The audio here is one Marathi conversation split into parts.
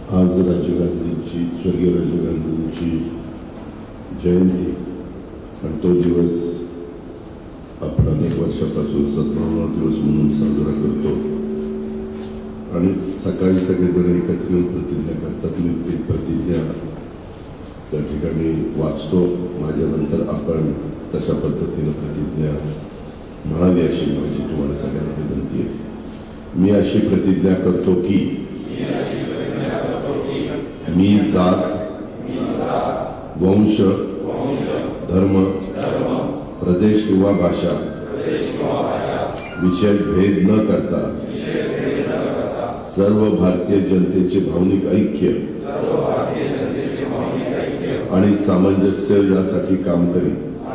आज राजीव गांधींची स्वर्गीय राजीव गांधींची जयंती आणि तो दिवस आपण अनेक वर्षापासून 17वा दिवस म्हणून साजरा करतो आणि सकाळी सगळेजण एकत्र येऊन प्रतिज्ञा करतात. मी एक प्रतिज्ञा त्या ठिकाणी वाचतो, माझ्यानंतर आपण तशा पद्धतीने प्रतिज्ञा म्हणावी अशी माझी तुम्हाला सगळ्यांना विनंती आहे. मी अशी प्रतिज्ञा करतो की मी जात, वंश, धर्म, प्रदेश किंवा भाषा विषय भेद न करता सर्व भारतीय जनतेचे भावनिक ऐक्य आणि सामंजस्य यासाठी काम करेन.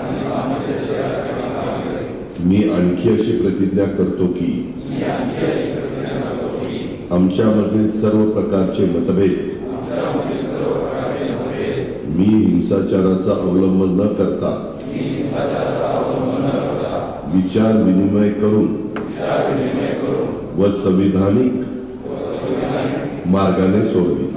मी आणखी अशी प्रतिज्ञा करतो की आमच्यामधील सर्व प्रकारचे मतभेद मी हिंसाचाराचा अवलंब न करता विचार विनिमय करून व संविधानिक मार्गाने सोडवी.